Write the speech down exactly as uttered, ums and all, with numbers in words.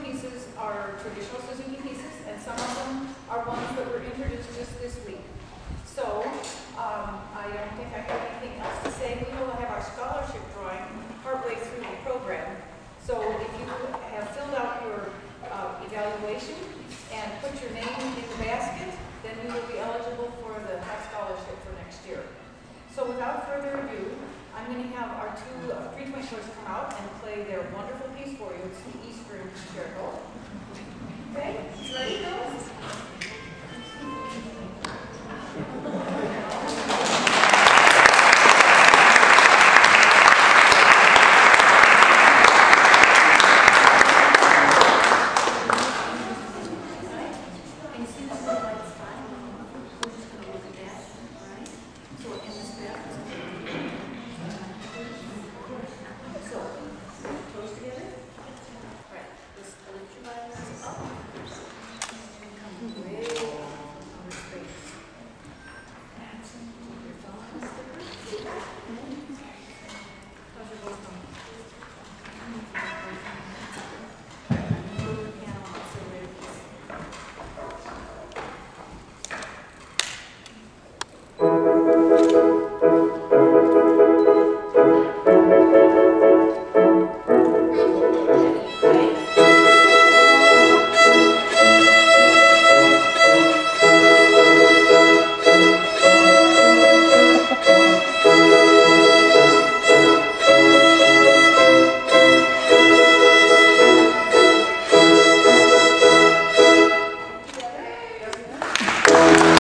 pieces are traditional Suzuki pieces, and some of them are ones that were introduced just this week. So, um, I don't think I have anything else to say. We will have our scholarship drawing partway through the program. So if you have filled out your uh, evaluation and put your name in the basket, then you will be eligible for the High Scholarship for next year. So without further ado, I'm going to have our two uh, three-point boys come out and play their wonderful piece for you. It's the Eastern Concerto.